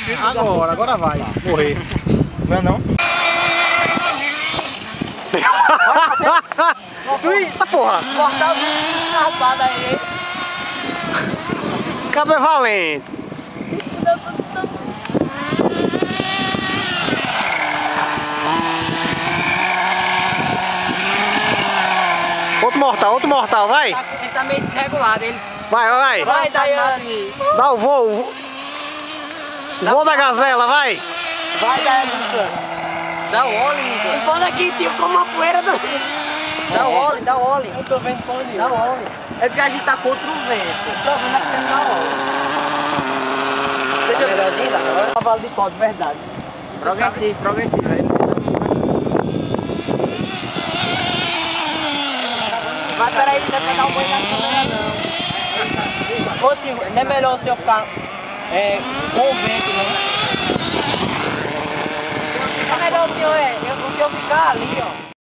Agora vai. Morrer. Não é não? Eita porra! Cortar o rapaz aí. Cabo é valente. Outro mortal, vai! Ele tá meio desregulado, ele... Vai! Vai, Daiane! Dá o voo! O voo da gazela, vai! Vai, Daiane dos Santos! Dá o óleo, Nico! Põe aqui, tio, como uma poeira do... Dá o óleo, dá o óleo! Eu tô vendo com ele! Dá o óleo! É porque a gente tá contra o vento! O problema é que tem que dar óleo! Deixa eu ver melhorzinho, agora? Cavalo de pó, de verdade! Progressivo, velho! Mas peraí, não vai pegar o banho da câmera não. Ô tio, não é melhor o senhor ficar com o vento, não? É melhor o senhor ficar ali, ó.